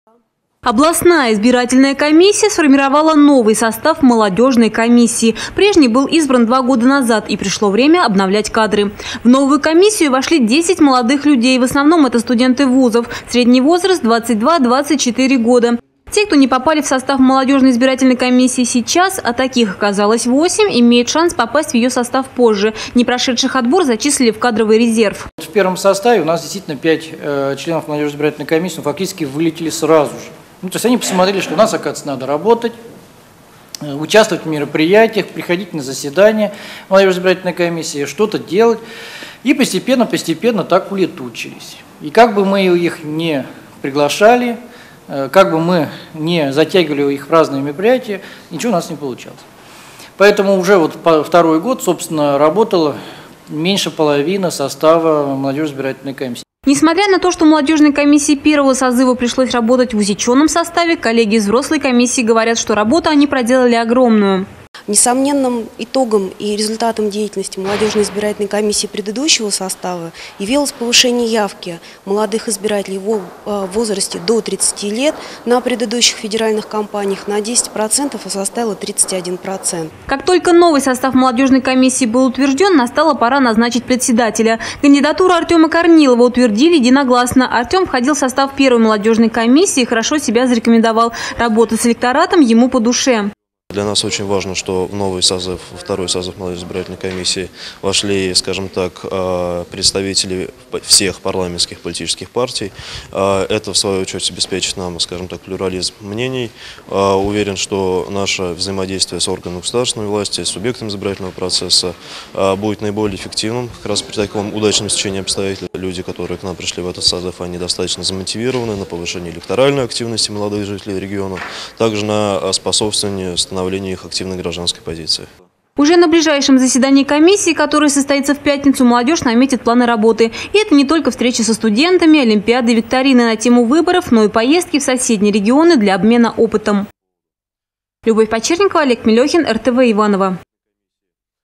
Областная избирательная комиссия сформировала новый состав молодежной комиссии. Прежний был избран 2 года назад, и пришло время обновлять кадры. В новую комиссию вошли 10 молодых людей. В основном это студенты вузов. Средний возраст 22-24 года. Те, кто не попали в состав молодежной избирательной комиссии сейчас, а таких оказалось 8, имеют шанс попасть в ее состав позже. Не прошедших отбор зачислили в кадровый резерв. В первом составе у нас действительно 5 членов молодежной избирательной комиссии фактически вылетели сразу же. То есть они посмотрели, что у нас, оказывается, надо работать, участвовать в мероприятиях, приходить на заседания молодежной избирательной комиссии, что-то делать. И постепенно так улетучились. И как бы мы их не приглашали, как бы мы не затягивали их в разные мероприятия, ничего у нас не получалось. Поэтому уже вот второй год, собственно, работало меньше половины состава молодежной избирательной комиссии. Несмотря на то, что молодежной комиссии первого созыва пришлось работать в усеченном составе, коллеги из взрослой комиссии говорят, что работу они проделали огромную. Несомненным итогом и результатом деятельности молодежной избирательной комиссии предыдущего состава явилось повышение явки молодых избирателей в возрасте до 30 лет на предыдущих федеральных кампаниях на 10% и составила 31%. Как только новый состав молодежной комиссии был утвержден, настала пора назначить председателя. Кандидатуру Артема Корнилова утвердили единогласно. Артем входил в состав первой молодежной комиссии и хорошо себя зарекомендовал. Работа с электоратом ему по душе. Для нас очень важно, что в новый созыв, второй созыв молодежной избирательной комиссии вошли, скажем так, представители всех парламентских политических партий. Это, в свою очередь, обеспечит нам, скажем так, плюрализм мнений. Уверен, что наше взаимодействие с органами государственной власти, с субъектами избирательного процесса будет наиболее эффективным. Как раз при таком удачном стечении обстоятельств люди, которые к нам пришли в этот созыв, они достаточно замотивированы на повышение электоральной активности молодых жителей региона, также на способствование становлению их активной гражданской позиции. Уже на ближайшем заседании комиссии, которое состоится в пятницу, молодежь наметит планы работы. И это не только встречи со студентами, олимпиады, викторины на тему выборов, но и поездки в соседние регионы для обмена опытом. Любовь Почерникова, Олег Мелехин, РТВ Иваново.